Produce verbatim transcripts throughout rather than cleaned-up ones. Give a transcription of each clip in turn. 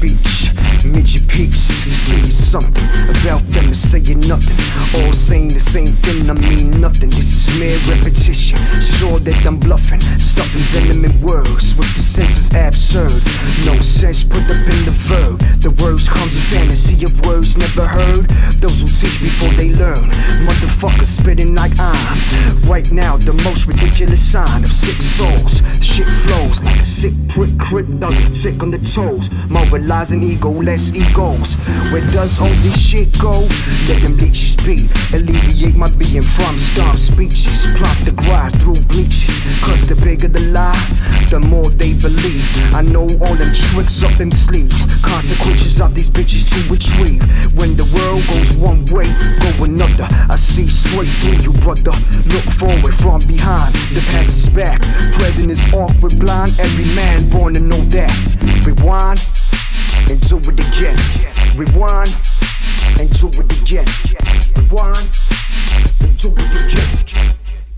speech. Midget peeps, saying something about them and saying nothing. All saying the same thing, I mean nothing. This is mere repetition. Sure that I'm bluffing, stuffing venom in words with the sense of absurd. No sense put up in the verb. The words comes a fantasy of words never heard. Those who teach before they learn. Motherfuckers spitting like I'm right now the most ridiculous sign of sick souls. Shit flows like a sick prick crypto, sick on the toes. Mobilizing ego, less egos. Where does all this shit go? Let them leeches be. Alleviate my being from stomp speeches. Plot the grind through bleaches. Cause the bigger the lie, the more they believe. I know all them tricks up them sleeves. Consequences of these bitches to retrieve. When the world goes one way, go another. I see straight through you, brother. Look forward from behind. The past is back. Present is awkward, blind. Every man born to know that. Rewind and do it again. Rewind and do it again. Rewind and do it again.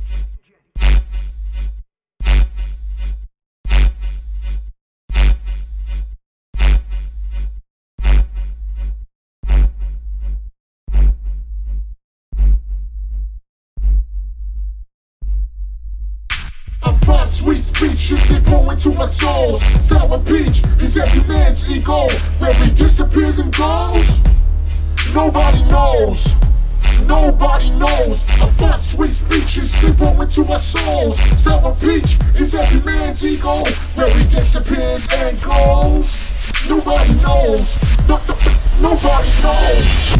Sweet speeches they pour into our souls. Sour peach is every man's ego. Where he disappears and goes, nobody knows. Nobody knows. Our fast sweet speeches they pour into our souls. Sour peach is every man's ego. Where he disappears and goes, nobody knows. No, no, nobody knows.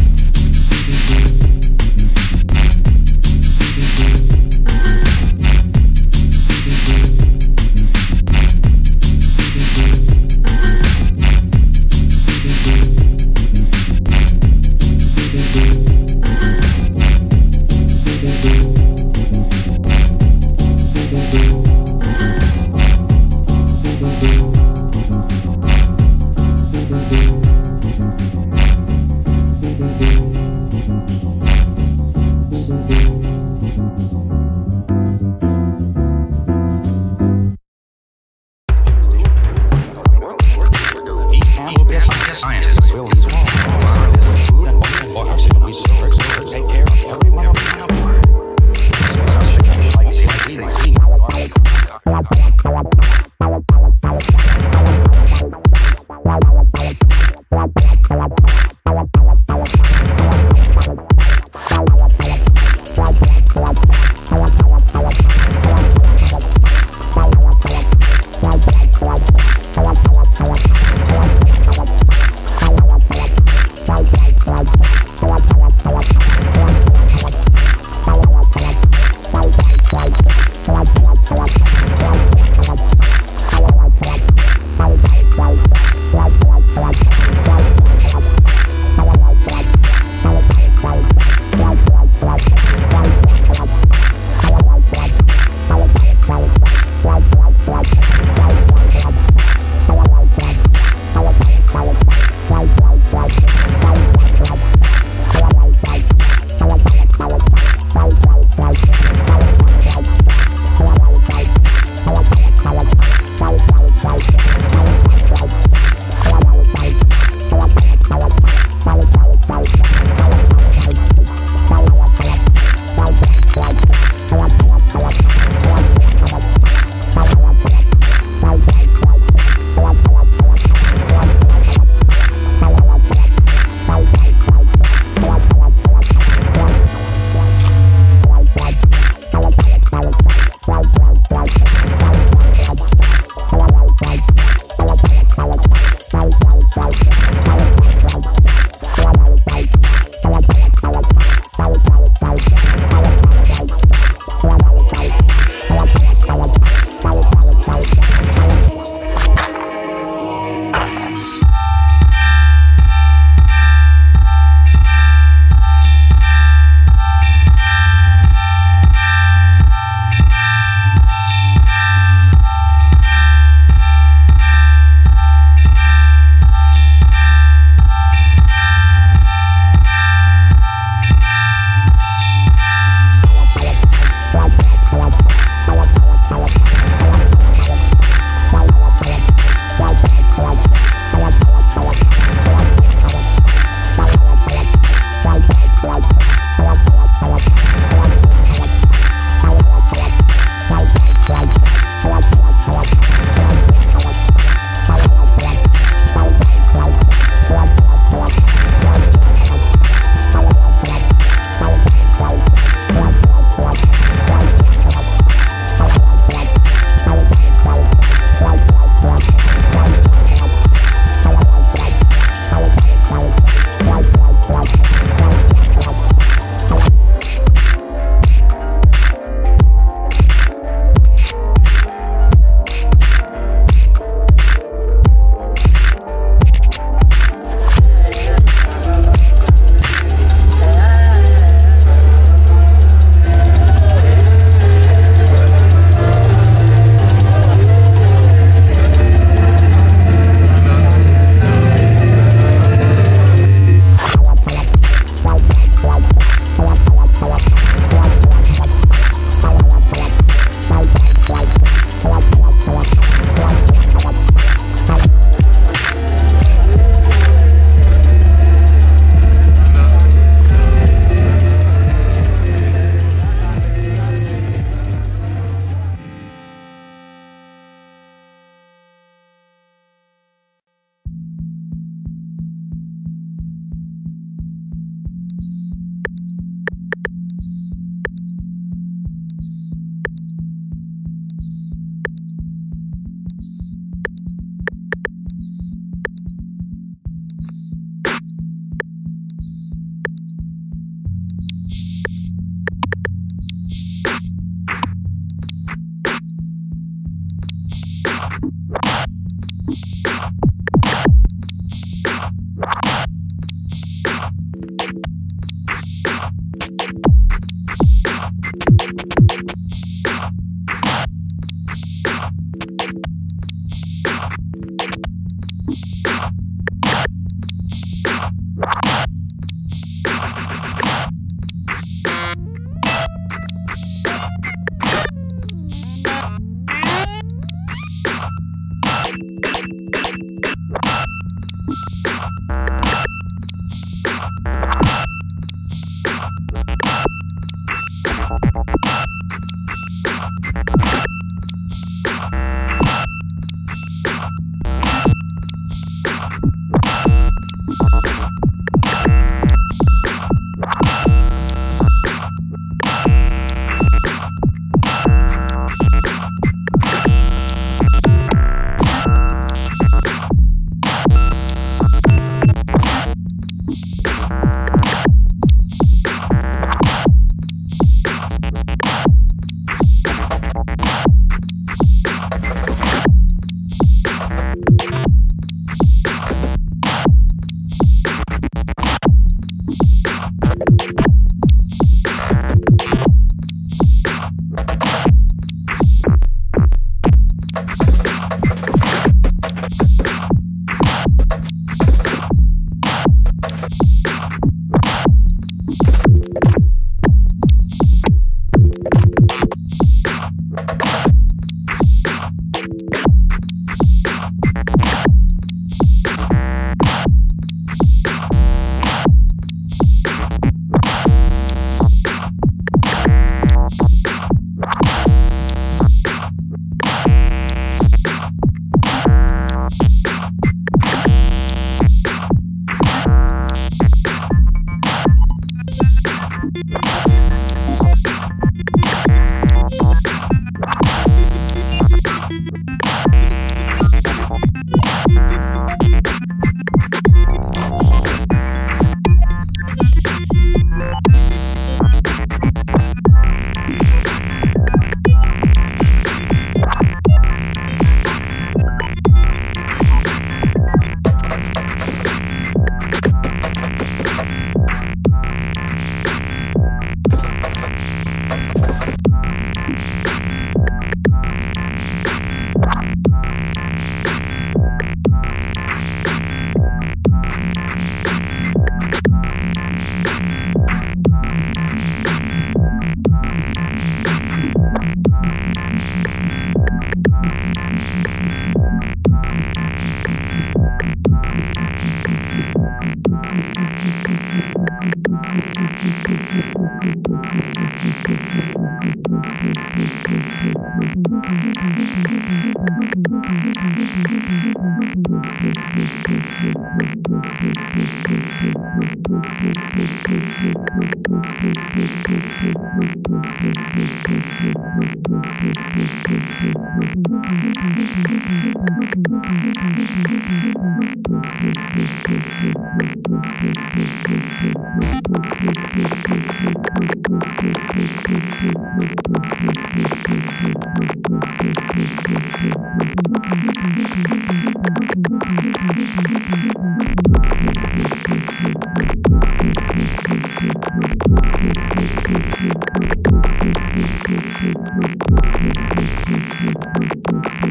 We'll be right back.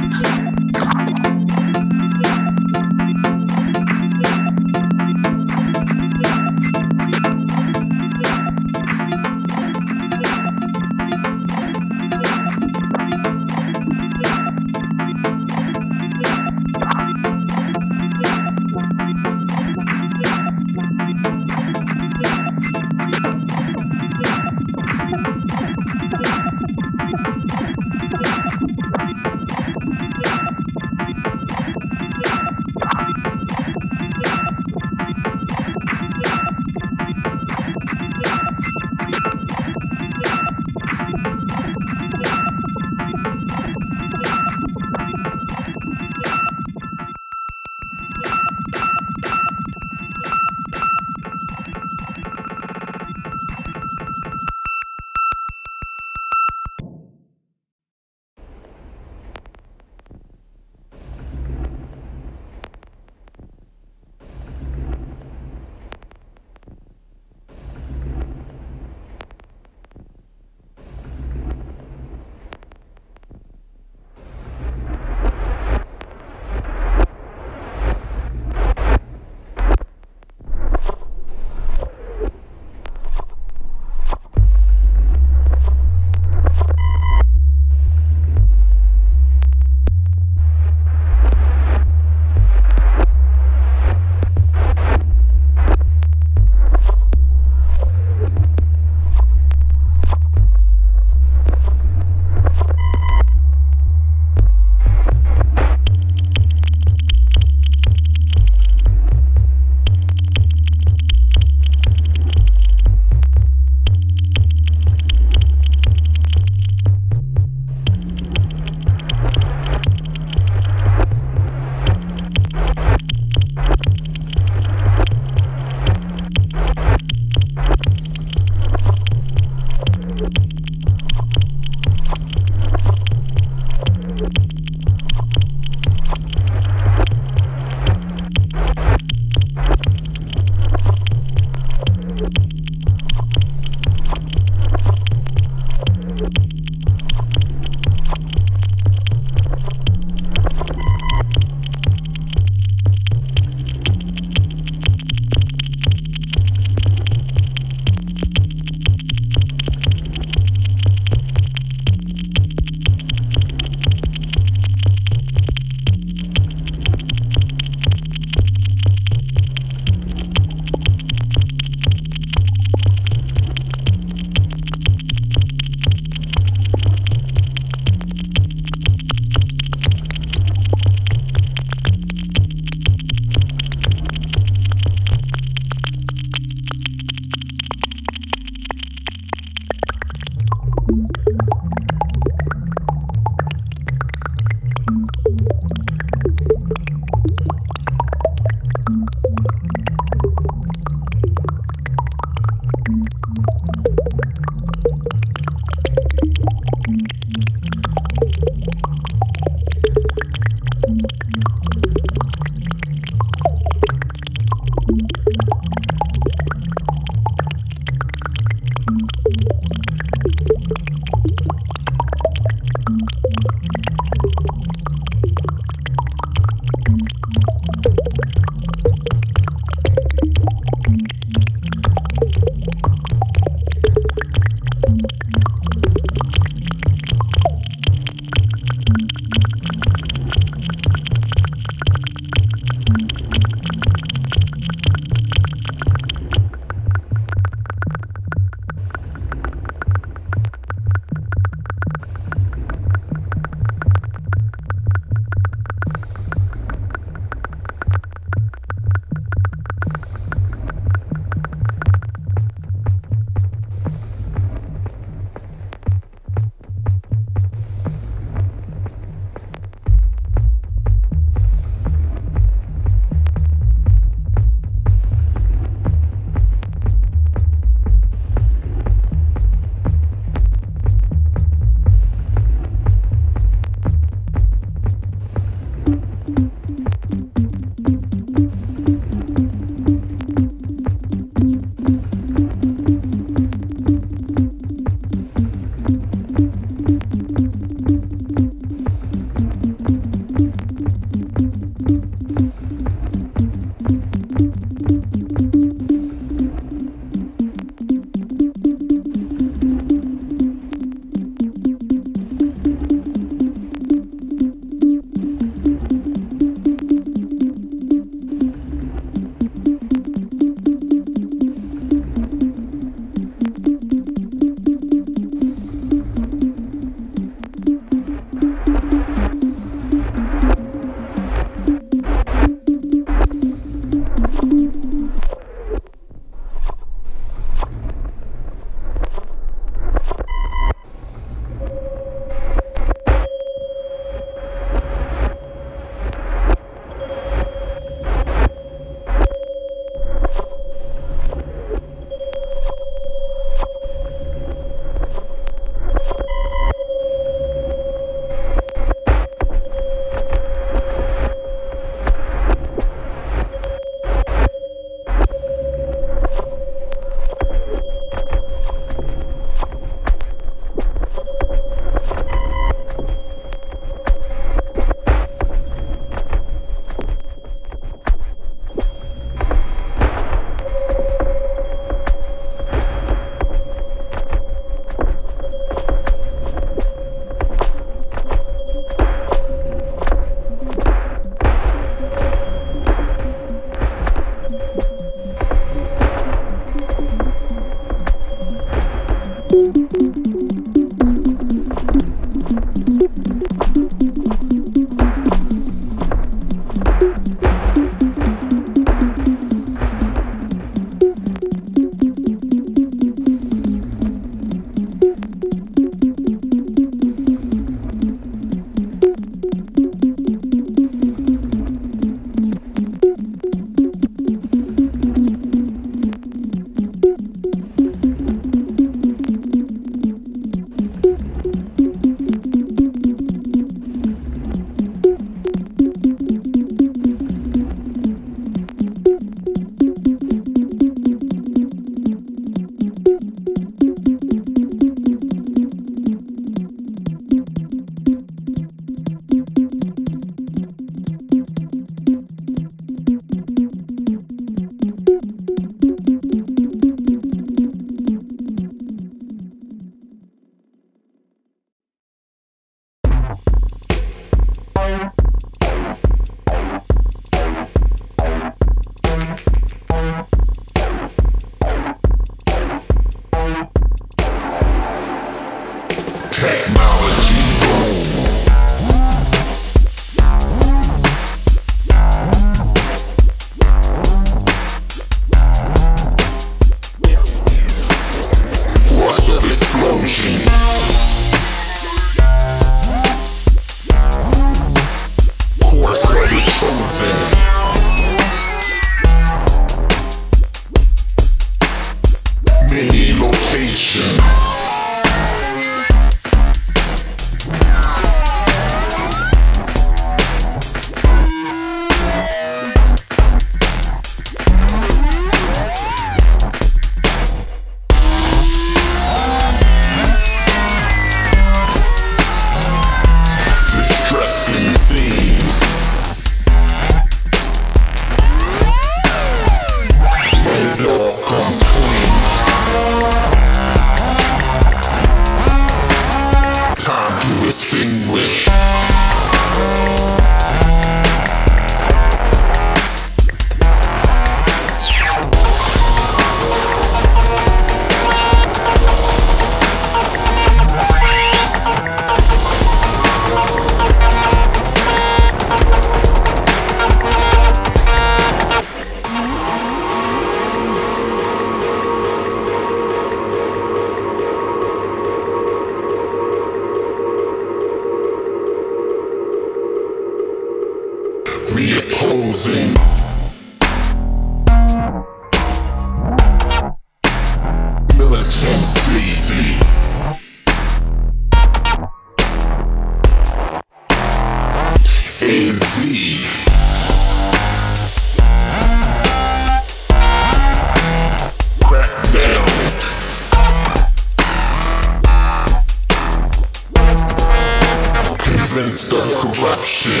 sense, that's corruption.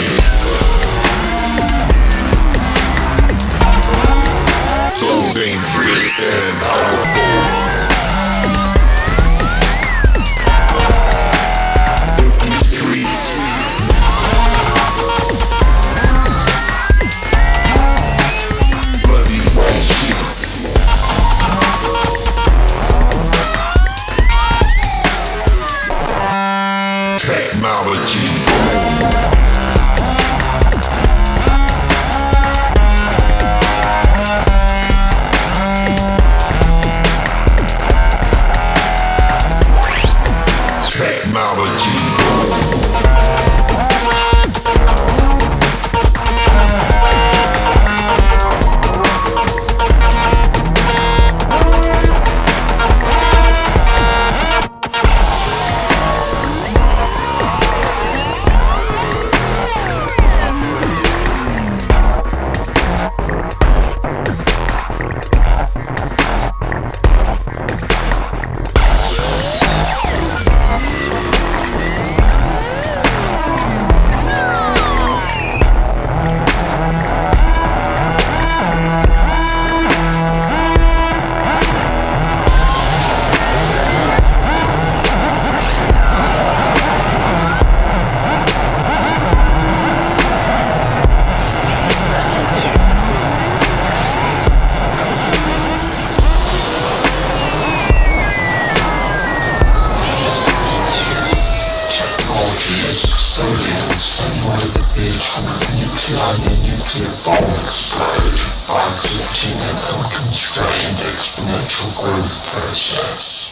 So dangerous and powerful. Technology. Nuclei and nuclear bomb explode by exhibiting an unconstrained exponential growth process.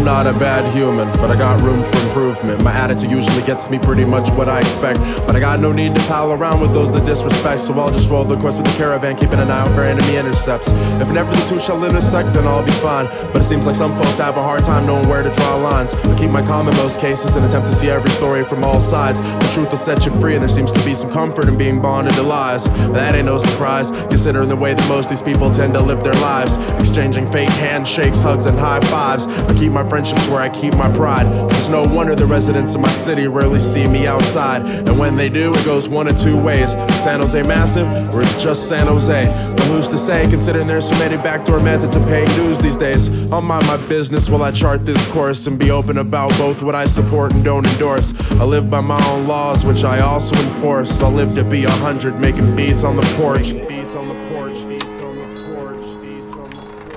not a bad human, but I got room for improvement. My attitude usually gets me pretty much what I expect, but I got no need to pal around with those that disrespect. So I'll just roll the course with the caravan, keeping an eye out for enemy intercepts. If never the two shall intersect, then I'll be fine. But it seems like some folks have a hard time knowing where to draw lines. I keep my calm in most cases and attempt to see every story from all sides. The truth will set you free, and there seems to be some comfort in being bonded to lies. But that ain't no surprise, considering the way that most of these people tend to live their lives, exchanging fake handshakes, hugs, and high fives. I keep my friendships where I keep my pride. It's no wonder the residents of my city rarely see me outside, and when they do, it goes one of two ways. Is San Jose massive, or it's just San Jose? But who's to say, considering there's so many backdoor methods of paying dues these days? I'll mind my business while I chart this course and be open about both what I support and don't endorse. I live by my own laws, which I also enforce. I'll live to be a hundred, making beats on the porch. Beats on the porch, beats on the porch, beats on the porch.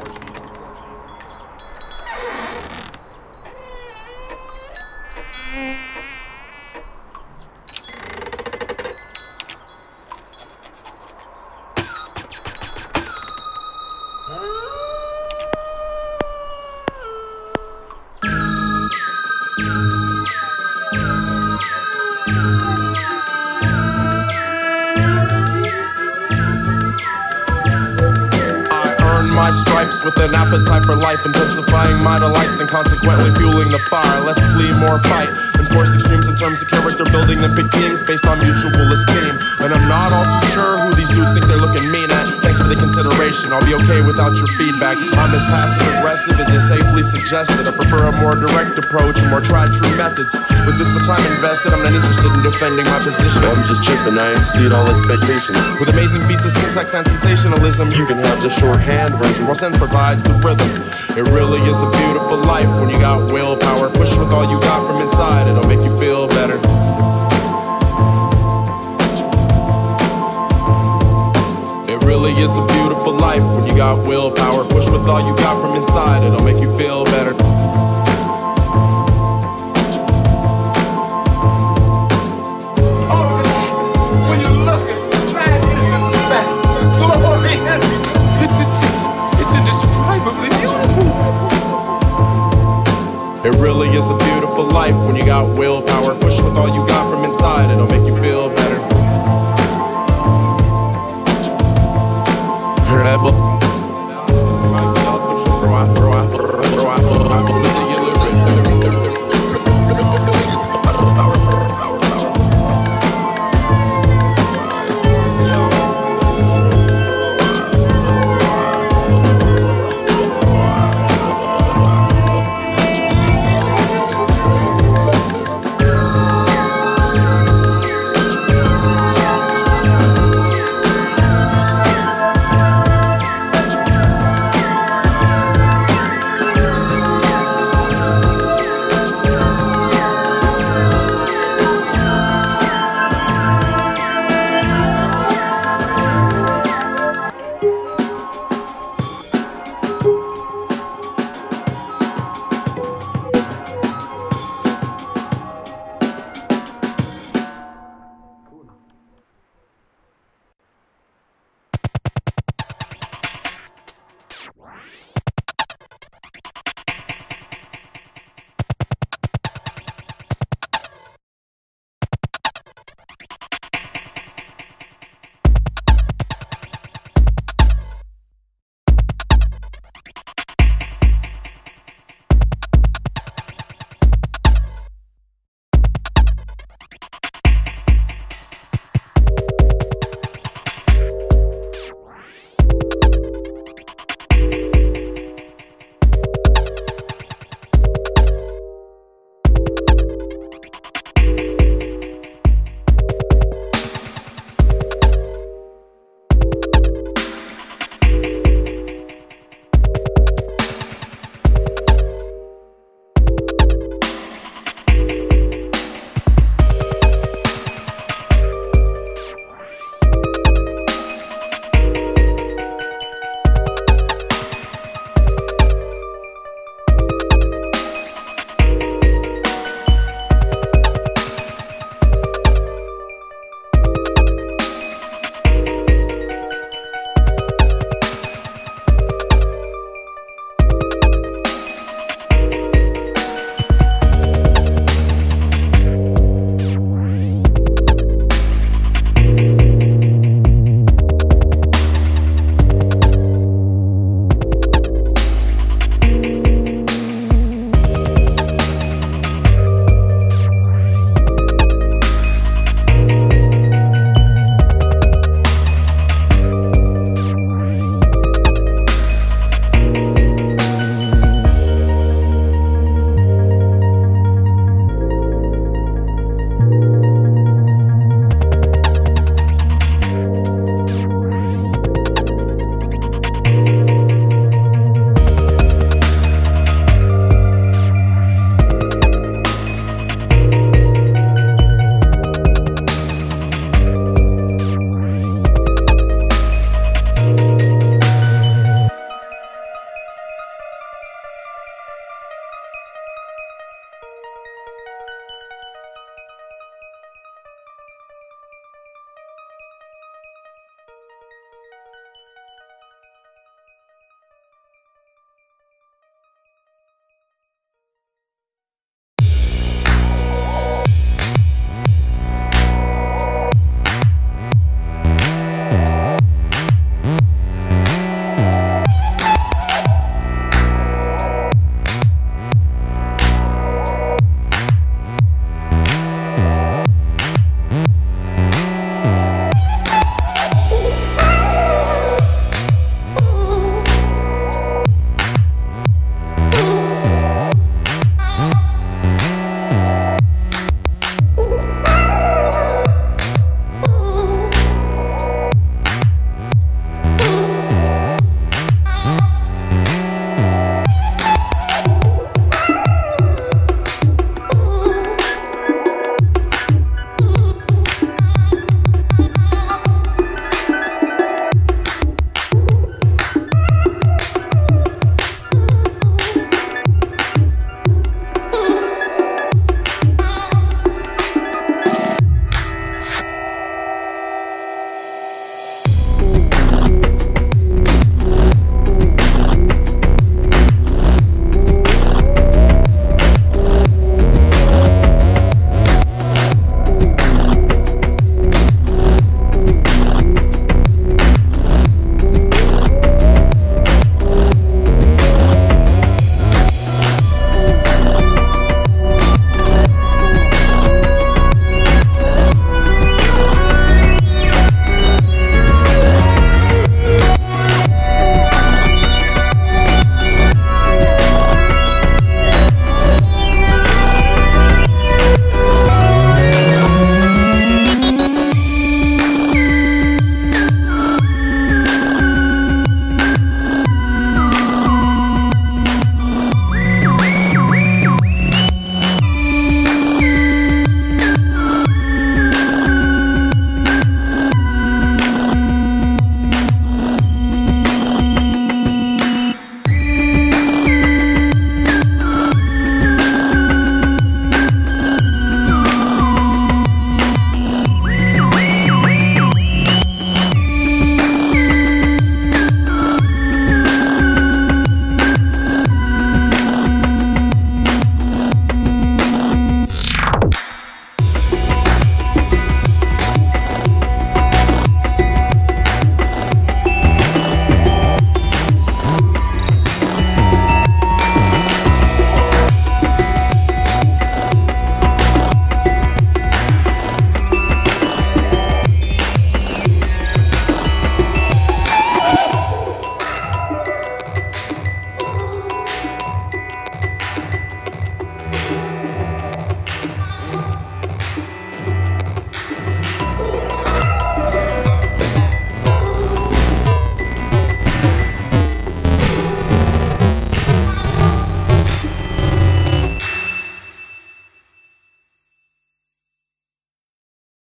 My stripes with an appetite for life, intensifying my delights, then consequently fueling the fire. Less flee, more fight, enforce extremes in terms of character building, then pick teams based on mutual esteem. And I'm not all too sure who these dudes think they're looking mean at. Thanks for the consideration, I'll be okay without your feedback. I'm as passive aggressive as you safely suggested. I prefer a more direct approach and more tried true methods. With this much time invested, I'm not interested in defending my position. I'm just chipping, I exceed all expectations. With amazing feats of syntax and sensationalism, you can have the shorthand version while sense provides the rhythm. It really is a beautiful life when you got willpower. Push with all you got from inside, it'll make you feel better. It really is a beautiful life when you got willpower. Push with all you got from inside, it'll make you feel better. It really is a beautiful life when you got willpower. Push with all you got from inside, it'll make you feel better. Rebel.